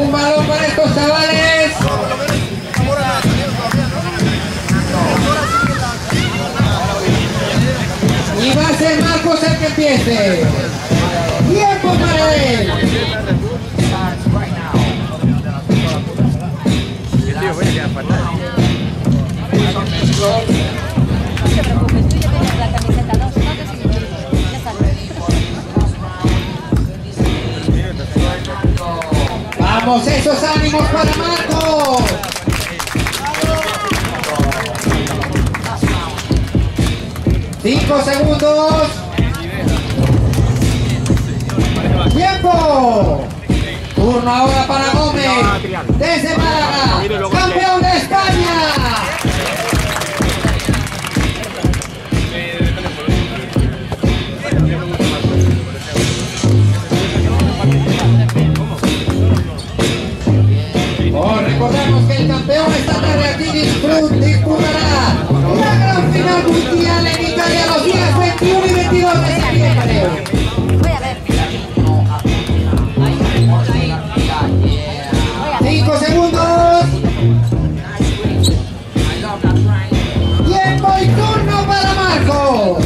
Un balón para estos chavales. Y va a ser Marcos el que empiece. Tiempo para él. No te preocupes, tú ya tienes la camiseta, ¿no? Si no te sirve, ya sabes. Vamos, esos ánimos para Marcos. Cinco segundos. Tiempo. Turno ahora para Gómez. Desde Málaga. Campeón de España. Recordemos que el campeón esta tarde aquí disputará la gran final mundial en Italia los días 21 y 22 de septiembre. Voy a ver. 5 segundos. Tiempo y turno para Marcos.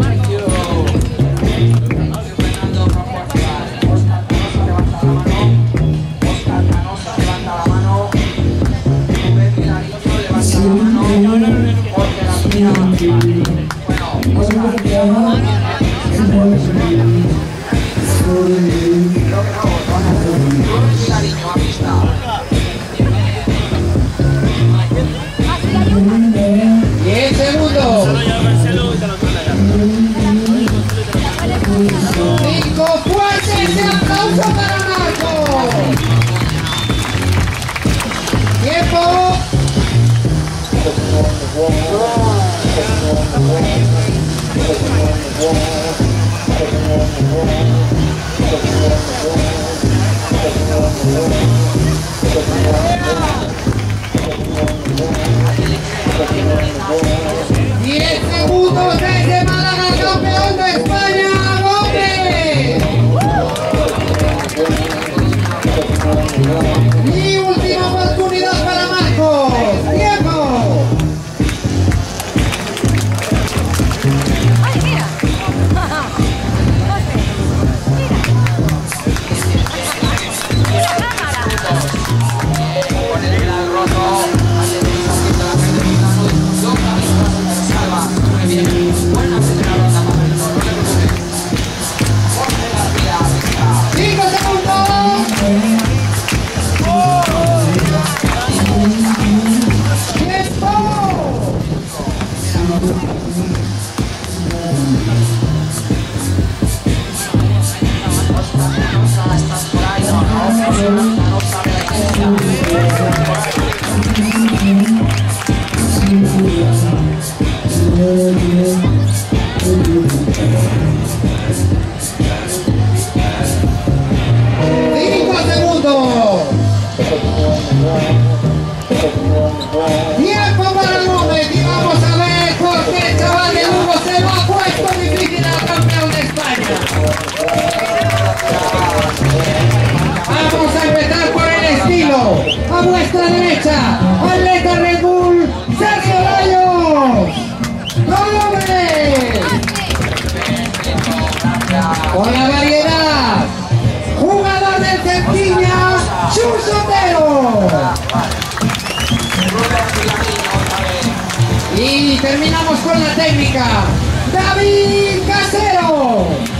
Desde Málaga, campeón de España, Gómez. Y última oportunidad para Marcos. Tiempo. ¡Ay, mira! ¡Mira! ¡La cámara! Tiempo para Gómez y vamos a ver por qué el chaval de Lugo se lo ha puesto difícil al campeón de España. Vamos a empezar por el estilo. A vuestra derecha, atleta Red Bull, Sergio Rayos. ¡Gómez! Con la variedad, jugador del Cerquilla, Chus Otero. Y terminamos con la técnica, David Casero.